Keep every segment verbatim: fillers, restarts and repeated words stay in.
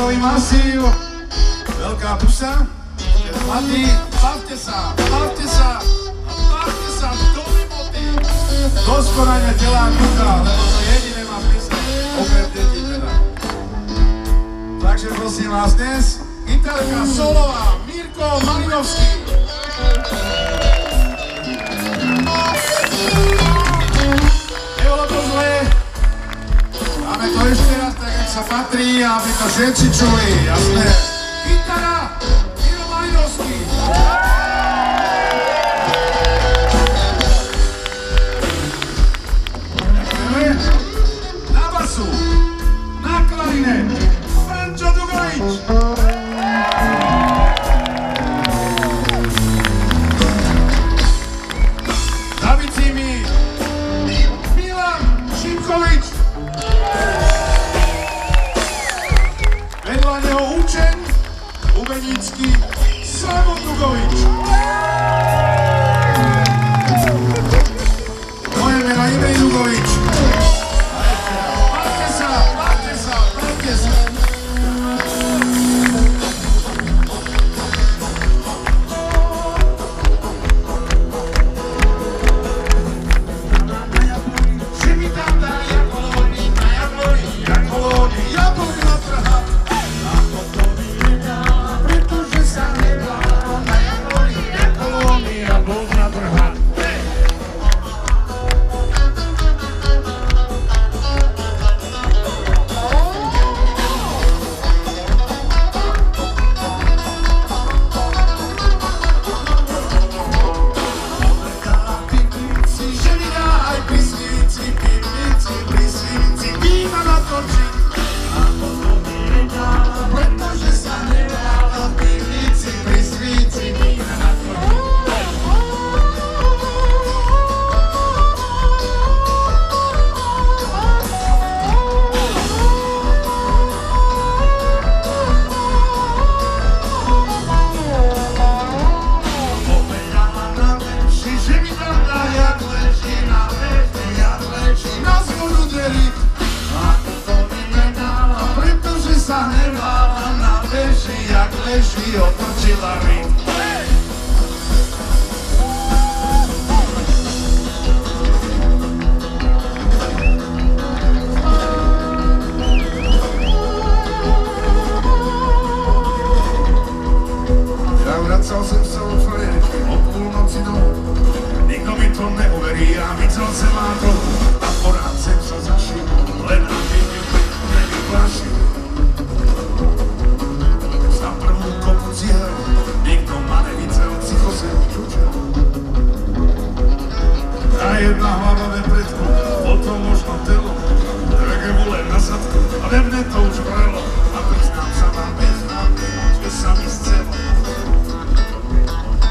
Celý masív, veľká pusa, chlapí, bavte sa, bavte sa, bavte sa do vymoty, do skonania tela a ducha, lebo to jediné má zmysel, okrem detí teda. Takže prosím vás dnes, gitarka solová, Mirko Malinovský. Nebolo to zlé, máme to ešte raz tak, jak sa patrí, aby to všetci čuli, jasné. Gitara, Miro Malinovský. Na basu, na klarinet, Frančo Dugovič. Za bicími Milan Šimkovič. Vedľa neho učeň, bubenícky Samo Dugovič. Moje meno Imrej Dugovič. Bavte sa, bavte sa, bavte sa. Že mi tam dá jabloni, na jabloni, jabloni, jabloni na trha. Ako to mi nedá, pretože sa nedá, na jabloni, jabloni, jabloni na trha. Leží, otočila rým. Ja vracal som sa od frajeričky od púlnoci domov. Nikto mi to neuverí, ja myslel sem má trochu. A porád sem sa zašil, len aby mi nevyplašil. Nikto ma nevidel, psychozem čučel. A jedna hlava ve predku, potom možno telo, drage vole na zadku, ale mne to už vrelo. A priznám sa vám bez námi, že sa mi scelo.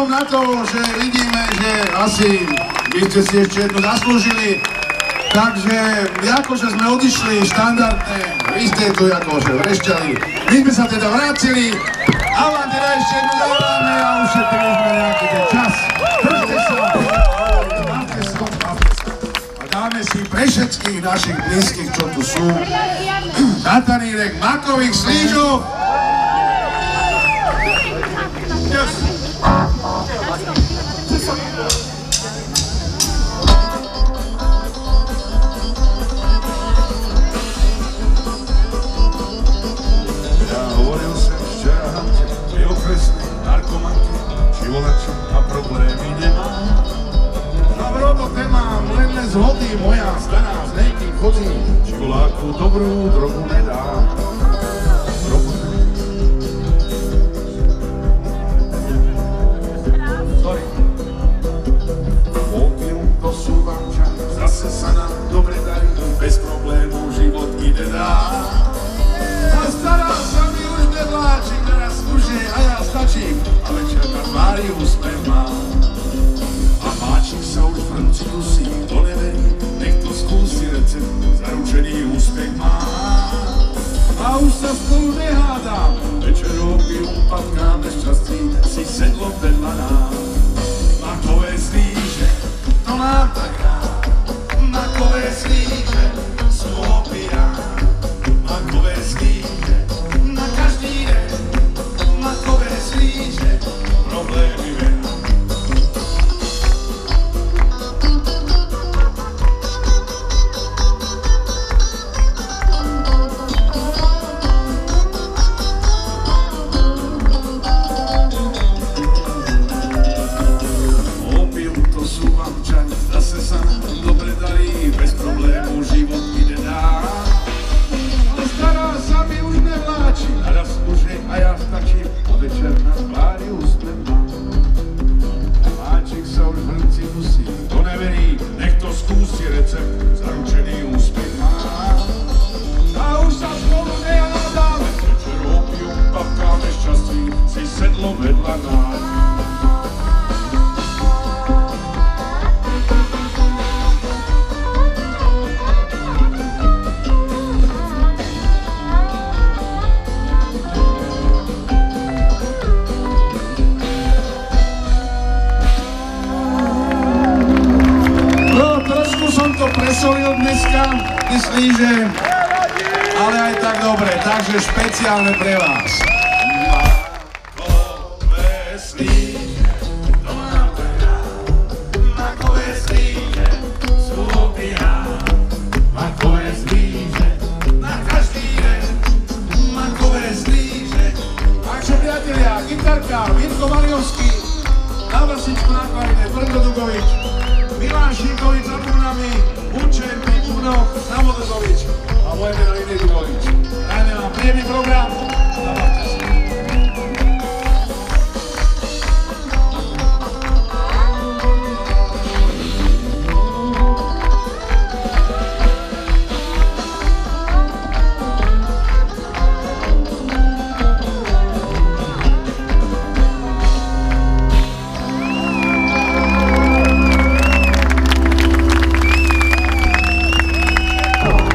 vzhľadom na to, že vidíme, že asi by ste si ešte jednu zaslúžili, takže akože sme odišli štandardne, vy ste tu akože vrešťali, my sme sa teda vrátili a vám teda ešte jednu zavoláme a ušetrili sme nejaký ten čas. Držte sa, máte sa, máte sa. A dáme si pre všetkých našich blízkych, čo tu sú, na tanírek makových slížov. Yes. Ja hovoril som včera, že okresní narkomanky, živolači a problémy nemám. A v robote mám len z vody, moja stará z nejkým chodí, živoláku dobrú drogu nedá. Sorry. Opium to sú vančani, zase sa nám dobre darí, bez problému život ide dá. A stará sa mi už nevláči, teraz služí a ja stačím, a večer na tvári úsmev mám. A máčik sa už v hrnci dusí, to neverí, nech to skúsi recept, zaručený úspech má. A už sa spolu nehádam, večer opium patkáme šťastí, si sedlo vedľa nám. Makové slíže, to nám tak rád, makové slíže, sú opium. Makové slíže, na každý deň, makové slíže, problémy ven. Opium to sú vančani, zase sa nám dobre darí, bez problému život ide dá. Ale stará sa mi už nevláči, naraz služí a ja stačím, a večer na tvári úsmev mám. Máčik sa už v hrnci dusí, to neverí, nech to skúsi recept, zaručený úspech má. A už sa spolu nehádáme, večer opium papkáme šťastí, si sedlo vedľa nás. Presolil dneska, myslí, že... Ale aj tak dobre, takže špeciálne pre vás. Makové slíže, to mám tak rád, makové slíže, sú opium. Makové slíže, na každý deň, makové slíže. Takže priatelia, gitarka, Mirko Maliovský, na vršičku na klavine, Brdo Dugovič, Milan Šíkovič za bubnami, Učen, pri bubnoch, Samodozovič a moje meno Inej Dugovič. Dajme vám príjemný program, zabavte sa.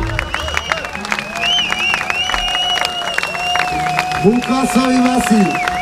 Ukázali Vasi.